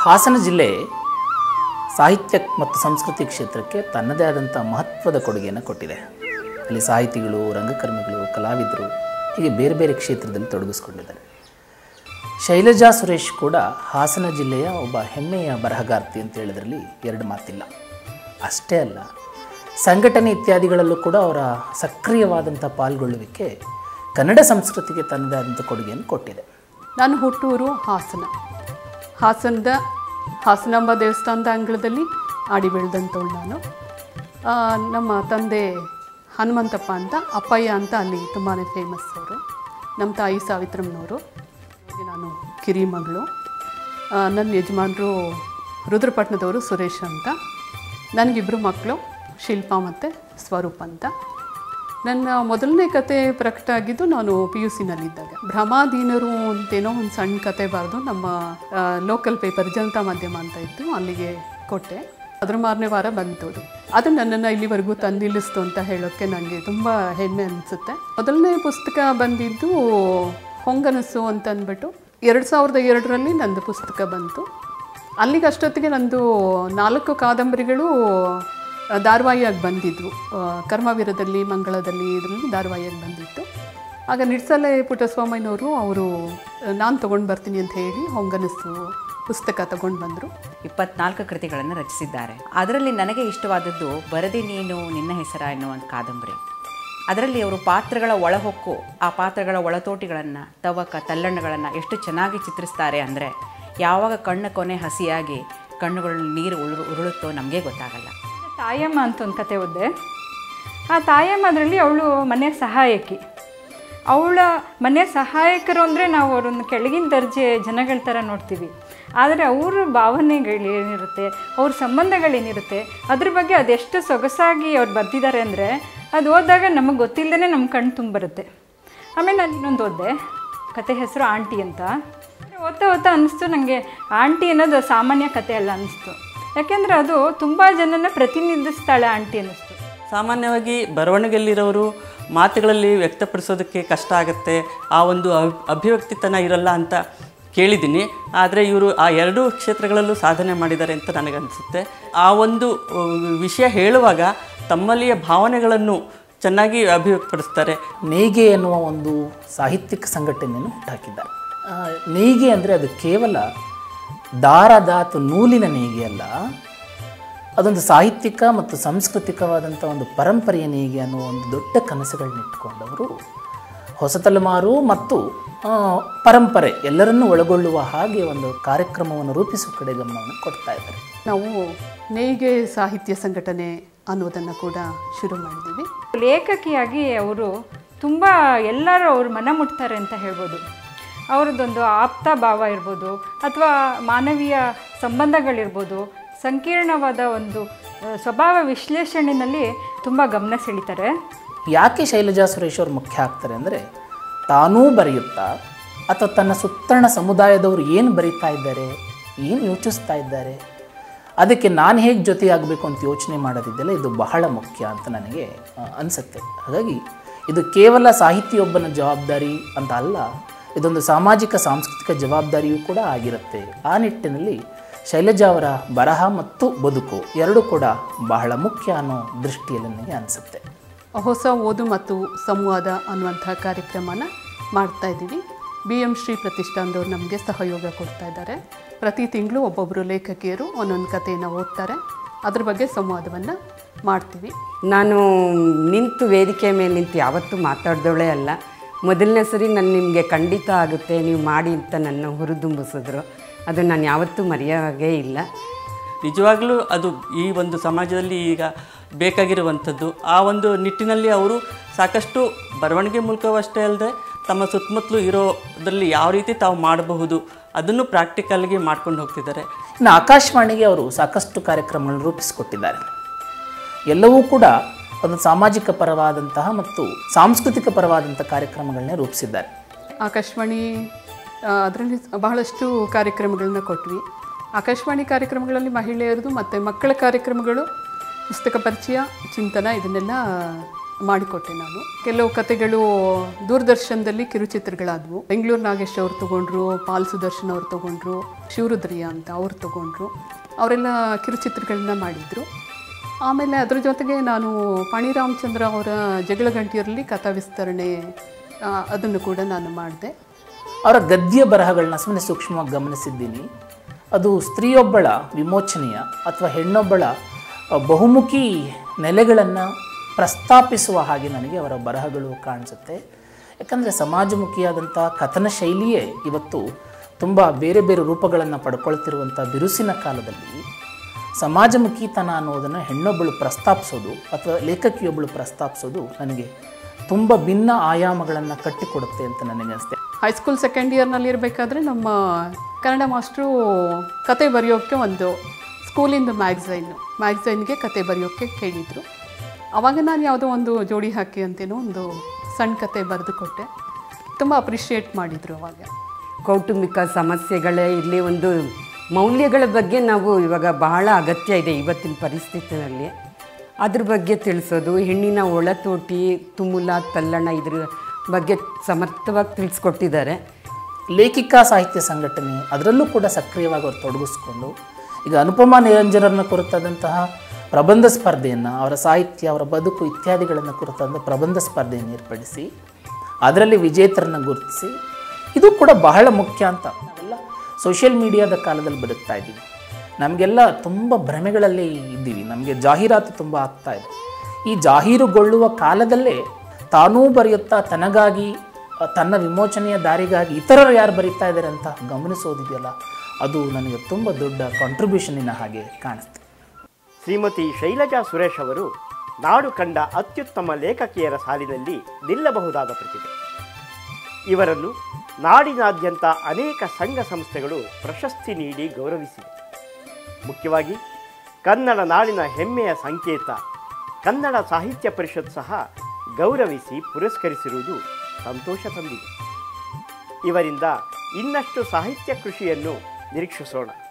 ಹಾಸನ ಜಿಲ್ಲೆ ಸಾಹಿತ್ಯ ಮತ್ತು ಸಂಸ್ಕೃತಿ ಕ್ಷೇತ್ರಕ್ಕೆ ತನ್ನದೇ ಆದಂಥ ಮಹತ್ವದ ಕೊಡುಗೆಯನ್ನು ಕೊಟ್ಟಿದೆ. ಅಲ್ಲಿ ಸಾಹಿತಿಗಳು, ರಂಗಕರ್ಮಿಗಳು, ಕಲಾವಿದರು ಹೀಗೆ ಬೇರೆ ಬೇರೆ ಕ್ಷೇತ್ರದಲ್ಲಿ ತೊಡಗಿಸ್ಕೊಂಡಿದ್ದಾರೆ. ಶೈಲಜಾ ಸುರೇಶ್ ಕೂಡ ಹಾಸನ ಜಿಲ್ಲೆಯ ಒಬ್ಬ ಹೆಮ್ಮೆಯ ಬರಹಗಾರ್ತಿ ಅಂತ ಹೇಳಿದ್ರಲ್ಲಿ ಎರಡು ಮಾತಿಲ್ಲ. ಅಷ್ಟೇ ಅಲ್ಲ, ಸಂಘಟನೆ ಇತ್ಯಾದಿಗಳಲ್ಲೂ ಕೂಡ ಅವರ ಸಕ್ರಿಯವಾದಂಥ ಪಾಲ್ಗೊಳ್ಳುವಿಕೆ ಕನ್ನಡ ಸಂಸ್ಕೃತಿಗೆ ತನ್ನದೇ ಆದಂಥ ಕೊಡುಗೆಯನ್ನು ಕೊಟ್ಟಿದೆ. ನಾನು ಹುಟ್ಟೂರು ಹಾಸನದ ಹಾಸನಾಂಬ ದೇವಸ್ಥಾನದ ಅಂಗಳದಲ್ಲಿ ಆಡಿ ಬೆಳೆದಂಥವಳು ನಾನು. ನಮ್ಮ ತಂದೆ ಹನುಮಂತಪ್ಪ ಅಂತ, ಅಪ್ಪಯ್ಯ ಅಂತ ಅಲ್ಲಿ ತುಂಬಾ ಫೇಮಸ್ ಅವರು. ನಮ್ಮ ತಾಯಿ ಸಾವಿತ್ರಮ್ಮನವರು. ನಾನು ಕಿರಿ ಮಗಳು. ನನ್ನ ಯಜಮಾನರು ರುದ್ರಪಟ್ಟಣದವರು ಸುರೇಶ್ ಅಂತ. ನನಗಿಬ್ಬರು ಮಕ್ಕಳು, ಶಿಲ್ಪಾ ಮತ್ತು ಸ್ವರೂಪ್ ಅಂತ. ನನ್ನ ಮೊದಲನೇ ಕತೆ ಪ್ರಕಟ ಆಗಿದ್ದು ನಾನು PUCನಲ್ಲಿದ್ದಾಗ. ಭ್ರಮಾಧೀನರು ಅಂತೇನೋ ಒಂದು ಸಣ್ಣ ಕತೆ ಬರೆದು ನಮ್ಮ ಲೋಕಲ್ ಪೇಪರ್ ಜನತಾ ಮಾಧ್ಯಮ ಅಂತ ಇತ್ತು, ಅಲ್ಲಿಗೆ ಕೊಟ್ಟೆ. ಅದ್ರ ಮಾರನೇ ವಾರ ಬಂತದು. ಅದು ನನ್ನನ್ನು ಇಲ್ಲಿವರೆಗೂ ತಂದಿಳಿಸ್ತು ಅಂತ ಹೇಳೋಕ್ಕೆ ನನಗೆ ತುಂಬ ಹೆಮ್ಮೆ ಅನಿಸುತ್ತೆ. ಮೊದಲನೇ ಪುಸ್ತಕ ಬಂದಿದ್ದು ಹೊಂಗನಸು ಅಂತ ಅಂದ್ಬಿಟ್ಟು 2002ರಲ್ಲಿ ನಂದು ಪುಸ್ತಕ ಬಂತು. ಅಲ್ಲಿಗೆ ಅಷ್ಟೊತ್ತಿಗೆ ನಂದು 4 ಕಾದಂಬರಿಗಳು ಧಾರಾವಾಹಿಯಾಗಿ ಬಂದಿದ್ವು. ಕರ್ಮವೀರದಲ್ಲಿ, ಮಂಗಳದಲ್ಲಿ, ಇದರಲ್ಲಿ ಧಾರಾವಾಹಿಯಾಗಿ ಬಂದಿತ್ತು. ಆಗ ನಿಡ್ಸಲೆ ಪುಟ್ಟಸ್ವಾಮಯ್ಯನವರು ಅವರು ನಾನು ತೊಗೊಂಡು ಬರ್ತೀನಿ ಅಂತ ಹೇಳಿ ಹೊಂಗನಸು ಪುಸ್ತಕ ತಗೊಂಡು ಬಂದರು. 24 ಕೃತಿಗಳನ್ನು ರಚಿಸಿದ್ದಾರೆ. ಅದರಲ್ಲಿ ನನಗೆ ಇಷ್ಟವಾದದ್ದು ಬರದಿ ನೀನು ನಿನ್ನ ಹೆಸರ ಎನ್ನುವಂಥ ಕಾದಂಬರಿ. ಅದರಲ್ಲಿ ಅವರು ಪಾತ್ರಗಳ ಒಳಹೊಕ್ಕು, ಆ ಪಾತ್ರಗಳ ಒಳತೋಟಿಗಳನ್ನು, ತವಕ ತಲ್ಲಣ್ಣಗಳನ್ನು ಎಷ್ಟು ಚೆನ್ನಾಗಿ ಚಿತ್ರಿಸ್ತಾರೆ ಅಂದರೆ, ಯಾವಾಗ ಕಣ್ಣ ಕೊನೆ ಹಸಿಯಾಗಿ ಕಣ್ಣುಗಳಲ್ಲಿ ನೀರು ಉರುಳುತ್ತೋ ನಮಗೆ ಗೊತ್ತಾಗಲ್ಲ. ತಾಯಮ್ಮ ಅಂತ ಒಂದು ಕತೆ ಓದಿದೆ. ಆ ತಾಯಮ್ಮ ಅದರಲ್ಲಿ ಅವಳು ಮನೆಯ ಸಹಾಯಕಿ. ಅವಳ ಮನೆಯ ಸಹಾಯಕರು ಅಂದರೆ ನಾವು ಅವರನ್ನು ಕೆಳಗಿನ ದರ್ಜೆ ಜನಗಳ ಥರ ನೋಡ್ತೀವಿ. ಆದರೆ ಅವ್ರ ಭಾವನೆಗಳೇನಿರುತ್ತೆ, ಅವ್ರ ಸಂಬಂಧಗಳೇನಿರುತ್ತೆ, ಅದ್ರ ಬಗ್ಗೆ ಅದೆಷ್ಟು ಸೊಗಸಾಗಿ ಅವ್ರು ಬರೆದಿದ್ದಾರೆ ಅಂದರೆ, ಅದು ಓದಿದಾಗ ನಮಗೆ ಗೊತ್ತಿಲ್ಲದೇ ನಮ್ಮ ಕಣ್ಣು ತುಂಬಿರುತ್ತೆ. ಆಮೇಲೆ ನಾನು ಇನ್ನೊಂದು ಓದಿದೆ, ಕತೆ ಹೆಸರು ಆಂಟಿ ಅಂತ. ಓದ್ತಾ ಅನ್ನಿಸ್ತು ನನಗೆ, ಆಂಟಿ ಅನ್ನೋದು ಸಾಮಾನ್ಯ ಕತೆ ಅಲ್ಲ ಅನ್ನಿಸ್ತು. ಯಾಕೆಂದರೆ ಅದು ತುಂಬ ಜನನ ಪ್ರತಿನಿಧಿಸ್ತಾಳೆ ಆಂಟಿ ಅನ್ನಿಸ್ತು. ಸಾಮಾನ್ಯವಾಗಿ ಬರವಣಿಗೆಯಲ್ಲಿರೋರು ಮಾತುಗಳಲ್ಲಿ ವ್ಯಕ್ತಪಡಿಸೋದಕ್ಕೆ ಕಷ್ಟ ಆಗುತ್ತೆ, ಆ ಒಂದು ಅಭಿವ್ಯಕ್ತಿತನ ಇರಲ್ಲ ಅಂತ ಕೇಳಿದ್ದೀನಿ. ಆದರೆ ಇವರು ಆ ಎರಡೂ ಕ್ಷೇತ್ರಗಳಲ್ಲೂ ಸಾಧನೆ ಮಾಡಿದ್ದಾರೆ ಅಂತ ನನಗನ್ನಿಸುತ್ತೆ. ಆ ಒಂದು ವಿಷಯ ಹೇಳುವಾಗ ತಮ್ಮಲ್ಲಿಯ ಭಾವನೆಗಳನ್ನು ಚೆನ್ನಾಗಿ ಅಭಿವ್ಯಕ್ತಪಡಿಸ್ತಾರೆ. ನೇಯ್ಗೆ ಎನ್ನುವ ಒಂದು ಸಾಹಿತ್ಯಿಕ ಸಂಘಟನೆಯನ್ನು ಹುಟ್ಟಾಕಿದ್ದಾರೆ. ನೇಯ್ಗೆ ಅಂದರೆ ಅದು ಕೇವಲ ದಾರದ ಅಥವಾ ನೂಲಿನ ನೇಯ್ಗೆ ಅಲ್ಲ, ಅದೊಂದು ಸಾಹಿತ್ಯಿಕ ಮತ್ತು ಸಾಂಸ್ಕೃತಿಕವಾದಂಥ ಒಂದು ಪರಂಪರೆಯ ನೇಯ್ಗೆ ಅನ್ನುವ ಒಂದು ದೊಡ್ಡ ಕನಸುಗಳನ್ನ ಇಟ್ಕೊಂಡವರು ಹೊಸ ತಲೆಮಾರು ಮತ್ತು ಪರಂಪರೆ ಎಲ್ಲರನ್ನೂ ಒಳಗೊಳ್ಳುವ ಹಾಗೆ ಒಂದು ಕಾರ್ಯಕ್ರಮವನ್ನು ರೂಪಿಸುವ ಕಡೆ ಗಮನವನ್ನು ಕೊಡ್ತಾ ಇದ್ದಾರೆ. ನಾವು ನೇಯ್ಗೆ ಸಾಹಿತ್ಯ ಸಂಘಟನೆ ಅನ್ನೋದನ್ನು ಕೂಡ ಶುರು ಮಾಡಿದ್ದೀವಿ. ಲೇಖಕಿಯಾಗಿ ಅವರು ತುಂಬ ಎಲ್ಲರೂ ಅವ್ರ ಮನ ಮುಟ್ತಾರೆ ಅಂತ ಹೇಳ್ಬೋದು. ಅವ್ರದ್ದೊಂದು ಆಪ್ತ ಭಾವ ಇರ್ಬೋದು, ಅಥವಾ ಮಾನವೀಯ ಸಂಬಂಧಗಳಿರ್ಬೋದು, ಸಂಕೀರ್ಣವಾದ ಒಂದು ಸ್ವಭಾವ ವಿಶ್ಲೇಷಣೆಯಲ್ಲಿ ತುಂಬ ಗಮನ ಸೆಳೀತಾರೆ. ಯಾಕೆ ಶೈಲಜಾ ಸುರೇಶ್ ಅವರು ಮುಖ್ಯ ಆಗ್ತಾರೆ ಅಂದರೆ, ತಾನೂ ಬರೆಯುತ್ತಾ ಅಥವಾ ತನ್ನ ಸುತ್ತಣ ಸಮುದಾಯದವರು ಏನು ಬರೀತಾ ಇದ್ದಾರೆ, ಏನು ಯೋಚಿಸ್ತಾ ಇದ್ದಾರೆ, ಅದಕ್ಕೆ ನಾನು ಹೇಗೆ ಜೊತೆಯಾಗಬೇಕು ಅಂತ ಯೋಚನೆ ಮಾಡೋದಿದ್ದೆಲ್ಲ ಇದು ಬಹಳ ಮುಖ್ಯ ಅಂತ ನನಗೆ ಅನಿಸುತ್ತೆ. ಹಾಗಾಗಿ ಇದು ಕೇವಲ ಸಾಹಿತಿಯೊಬ್ಬನ ಜವಾಬ್ದಾರಿ ಅಂತ ಅಲ್ಲ, ಇದೊಂದು ಸಾಮಾಜಿಕ ಸಾಂಸ್ಕೃತಿಕ ಜವಾಬ್ದಾರಿಯೂ ಕೂಡ ಆಗಿರುತ್ತೆ. ಆ ನಿಟ್ಟಿನಲ್ಲಿ ಶೈಲಜಾ ಅವರ ಬರಹ ಮತ್ತು ಬದುಕು ಎರಡೂ ಕೂಡ ಬಹಳ ಮುಖ್ಯ ಅನ್ನೋ ದೃಷ್ಟಿಯಲ್ಲಿ ನನಗೆ ಅನಿಸುತ್ತೆ. ಹೊಸ ಓದು ಮತ್ತು ಸಂವಾದ ಅನ್ನುವಂಥ ಕಾರ್ಯಕ್ರಮನ ಮಾಡ್ತಾ ಇದ್ದೀವಿ. BM ಶ್ರೀ ಪ್ರತಿಷ್ಠಾನದವ್ರು ನಮಗೆ ಸಹಯೋಗ ಕೊಡ್ತಾ ಇದ್ದಾರೆ. ಪ್ರತಿ ತಿಂಗಳು ಒಬ್ಬೊಬ್ಬರು ಲೇಖಕಿಯರು ಒಂದೊಂದು ಕಥೆಯನ್ನು ಓದ್ತಾರೆ, ಅದ್ರ ಬಗ್ಗೆ ಸಂವಾದವನ್ನು ಮಾಡ್ತೀವಿ. ನಾನು ನಿಂತು ವೇದಿಕೆ ಮೇಲೆ ನಿಂತು ಯಾವತ್ತೂ ಮಾತಾಡ್ದವಳೇ ಅಲ್ಲ. ಮೊದಲನೇ ಸರಿ ನಾನು ನಿಮಗೆ ಖಂಡಿತ ಆಗುತ್ತೆ ನೀವು ಮಾಡಿ ಅಂತ ನನ್ನ ಹುರಿದುಂಬಿಸಿದ್ರು. ಅದು ನಾನು ಯಾವತ್ತೂ ಮರೆಯೋಗೇ ಇಲ್ಲ. ನಿಜವಾಗಲೂ ಅದು ಈ ಒಂದು ಸಮಾಜದಲ್ಲಿ ಈಗ ಬೇಕಾಗಿರುವಂಥದ್ದು. ಆ ಒಂದು ನಿಟ್ಟಿನಲ್ಲಿ ಅವರು ಸಾಕಷ್ಟು ಬರವಣಿಗೆ ಮೂಲಕವಷ್ಟೇ ಅಲ್ಲದೆ ತಮ್ಮ ಸುತ್ತಮುತ್ತಲೂ ಇರೋದ್ರಲ್ಲಿ ಯಾವ ರೀತಿ ತಾವು ಮಾಡಬಹುದು ಅದನ್ನು ಪ್ರಾಕ್ಟಿಕಲ್ಗೆ ಮಾಡ್ಕೊಂಡು ಹೋಗ್ತಿದ್ದಾರೆ. ಇನ್ನು ಆಕಾಶವಾಣಿಗೆ ಅವರು ಸಾಕಷ್ಟು ಕಾರ್ಯಕ್ರಮಗಳನ್ನು ರೂಪಿಸಿಕೊಟ್ಟಿದ್ದಾರೆ. ಎಲ್ಲವೂ ಕೂಡ ಒಂದು ಸಾಮಾಜಿಕ ಪರವಾದಂತಹ ಮತ್ತು ಸಾಂಸ್ಕೃತಿಕ ಪರವಾದಂಥ ಕಾರ್ಯಕ್ರಮಗಳನ್ನೇ ರೂಪಿಸಿದ್ದಾರೆ. ಆಕಾಶವಾಣಿ ಅದರಲ್ಲಿ ಬಹಳಷ್ಟು ಕಾರ್ಯಕ್ರಮಗಳನ್ನ ಕೊಟ್ವಿ. ಆಕಾಶವಾಣಿ ಕಾರ್ಯಕ್ರಮಗಳಲ್ಲಿ ಮಹಿಳೆಯರದು ಮತ್ತು ಮಕ್ಕಳ ಕಾರ್ಯಕ್ರಮಗಳು, ಪುಸ್ತಕ ಪರಿಚಯ, ಚಿಂತನ ಇದನ್ನೆಲ್ಲ ಮಾಡಿಕೊಟ್ಟೆ ನಾನು. ಕೆಲವು ಕತೆಗಳು ದೂರದರ್ಶನದಲ್ಲಿ ಕಿರುಚಿತ್ರಗಳಾದವು. ಬೆಂಗಳೂರು ನಾಗೇಶ್ ಅವ್ರು ತೊಗೊಂಡ್ರು, ಪಾಲ್ ಸುದರ್ಶನ್ ಅವ್ರು ತೊಗೊಂಡ್ರು, ಶಿವರುದ್ರಿಯ ಅಂತ ಅವ್ರು ತೊಗೊಂಡ್ರು. ಅವರೆಲ್ಲ ಕಿರುಚಿತ್ರಗಳನ್ನ ಮಾಡಿದರು. ಆಮೇಲೆ ಅದ್ರ ಜೊತೆಗೆ ನಾನು ಪಾಣಿ ರಾಮಚಂದ್ರ ಅವರ ಜಗಳ ಗಂಟಿಯರಲ್ಲಿ ಕಥಾ ವಿಸ್ತರಣೆ ಅದನ್ನು ಕೂಡ ನಾನು ಮಾಡಿದೆ. ಅವರ ಗದ್ಯ ಬರಹಗಳನ್ನ ಸುಮ್ಮನೆ ಸೂಕ್ಷ್ಮವಾಗಿ ಗಮನಿಸಿದ್ದೀನಿ. ಅದು ಸ್ತ್ರೀಯೊಬ್ಬಳ ವಿಮೋಚನೆಯ ಅಥವಾ ಹೆಣ್ಣೊಬ್ಬಳ ಬಹುಮುಖಿ ನೆಲೆಗಳನ್ನು ಪ್ರಸ್ತಾಪಿಸುವ ಹಾಗೆ ನನಗೆ ಅವರ ಬರಹಗಳು ಕಾಣಿಸುತ್ತೆ. ಯಾಕಂದರೆ ಸಮಾಜಮುಖಿಯಾದಂಥ ಕಥನ ಶೈಲಿಯೇ ಇವತ್ತು ತುಂಬ ಬೇರೆ ಬೇರೆ ರೂಪಗಳನ್ನು ಪಡ್ಕೊಳ್ತಿರುವಂಥ ಬಿರುಸಿನ ಕಾಲದಲ್ಲಿ ಸಮಾಜಮುಖಿತನ ಅನ್ನೋದನ್ನು ಹೆಣ್ಣೊಬ್ಬಳು ಪ್ರಸ್ತಾಪಿಸೋದು ಅಥವಾ ಲೇಖಕಿಯೊಬ್ಬಳು ಪ್ರಸ್ತಾಪಿಸೋದು ನನಗೆ ತುಂಬ ಭಿನ್ನ ಆಯಾಮಗಳನ್ನು ಕಟ್ಟಿಕೊಡುತ್ತೆ ಅಂತ ನನಗೆ ಅನಿಸುತ್ತೆ. ಹೈಸ್ಕೂಲ್ ಸೆಕೆಂಡ್ ಇಯರ್ನಲ್ಲಿ ಇರಬೇಕಾದ್ರೆ ನಮ್ಮ ಕನ್ನಡ ಮಾಸ್ಟ್ರು ಕತೆ ಬರೆಯೋಕ್ಕೆ ಒಂದು ಸ್ಕೂಲಿಂದ ಮ್ಯಾಗ್ಝೈನ್ಗೆ ಕತೆ ಬರೆಯೋಕ್ಕೆ ಕೇಳಿದರು. ಆವಾಗ ನಾನು ಯಾವುದೋ ಒಂದು ಜೋಡಿ ಹಾಕಿ ಅಂತೇನೋ ಒಂದು ಸಣ್ಣ ಕತೆ ಬರೆದು ಕೊಟ್ಟೆ. ತುಂಬ ಅಪ್ರಿಷಿಯೇಟ್ ಮಾಡಿದರು ಅವಾಗ. ಕೌಟುಂಬಿಕ ಸಮಸ್ಯೆಗಳೇ ಇರಲಿ, ಒಂದು ಮೌಲ್ಯಗಳ ಬಗ್ಗೆ ನಾವು ಇವಾಗ ಬಹಳ ಅಗತ್ಯ ಇದೆ ಇವತ್ತಿನ ಪರಿಸ್ಥಿತಿಯಲ್ಲಿ. ಅದ್ರ ಬಗ್ಗೆ ತಿಳಿಸೋದು, ಹೆಣ್ಣಿನ ಒಳತೋಟಿ, ತುಮುಲ, ತಲ್ಲಣ ಇದ್ರ ಬಗ್ಗೆ ಸಮರ್ಥವಾಗಿ ತಿಳಿಸ್ಕೊಟ್ಟಿದ್ದಾರೆ. ಲೇಖಿಕಾ ಸಾಹಿತ್ಯ ಸಂಘಟನೆ ಅದರಲ್ಲೂ ಕೂಡ ಸಕ್ರಿಯವಾಗಿ ಅವರು ತೊಡಗಿಸ್ಕೊಂಡು ಈಗ ಅನುಪಮಾ ನಿರಂಜನರನ್ನು ಕುರಿತಾದಂತಹ ಪ್ರಬಂಧ ಸ್ಪರ್ಧೆಯನ್ನು, ಅವರ ಸಾಹಿತ್ಯ, ಅವರ ಬದುಕು ಇತ್ಯಾದಿಗಳನ್ನು ಕುರಿತಾದ ಪ್ರಬಂಧ ಸ್ಪರ್ಧೆಯನ್ನು ಏರ್ಪಡಿಸಿ ಅದರಲ್ಲಿ ವಿಜೇತರನ್ನು ಗುರುತಿಸಿ, ಇದು ಕೂಡ ಬಹಳ ಮುಖ್ಯ ಅಂತ. ನಾವೆಲ್ಲ ಸೋಷಿಯಲ್ ಮೀಡಿಯಾದ ಕಾಲದಲ್ಲಿ ಬದುಕ್ತಾ ಇದ್ದೀವಿ. ನಮಗೆಲ್ಲ ತುಂಬ ಭ್ರಮೆಗಳಲ್ಲಿ ಇದ್ದೀವಿ. ನಮಗೆ ಜಾಹೀರಾತು ತುಂಬ ಆಗ್ತಾ ಇದೆ. ಈ ಜಾಹೀರುಗೊಳ್ಳುವ ಕಾಲದಲ್ಲೇ ತಾನೂ ಬರೆಯುತ್ತಾ ತನಗಾಗಿ, ತನ್ನ ವಿಮೋಚನೆಯ ದಾರಿಗಾಗಿ ಇತರರು ಯಾರು ಬರೀತಾ ಇದ್ದಾರೆ ಅಂತ ಗಮನಿಸೋದಿದೆಯಲ್ಲ, ಅದು ನನಗೆ ತುಂಬ ದೊಡ್ಡ ಕಾಂಟ್ರಿಬ್ಯೂಷನ್ನಿನ ಹಾಗೆ ಕಾಣಿಸ್ತು. ಶ್ರೀಮತಿ ಶೈಲಜಾ ಸುರೇಶ್ ಅವರು ನಾಡು ಕಂಡ ಅತ್ಯುತ್ತಮ ಲೇಖಕಿಯರ ಸಾಲಿನಲ್ಲಿ ನಿಲ್ಲಬಹುದಾದ ಪ್ರತಿಭೆ. ಇವರನ್ನು ನಾಡಿನಾದ್ಯಂತ ಅನೇಕ ಸಂಘ ಸಂಸ್ಥೆಗಳು ಪ್ರಶಸ್ತಿ ನೀಡಿ ಗೌರವಿಸಿವೆ. ಮುಖ್ಯವಾಗಿ ಕನ್ನಡ ನಾಡಿನ ಹೆಮ್ಮೆಯ ಸಂಕೇತ ಕನ್ನಡ ಸಾಹಿತ್ಯ ಪರಿಷತ್ ಸಹ ಗೌರವಿಸಿ ಪುರಸ್ಕರಿಸಿರುವುದು ಸಂತೋಷ ತಂದಿದೆ. ಇವರಿಂದ ಇನ್ನಷ್ಟು ಸಾಹಿತ್ಯ ಕೃಷಿಯನ್ನು ನಿರೀಕ್ಷಿಸೋಣ.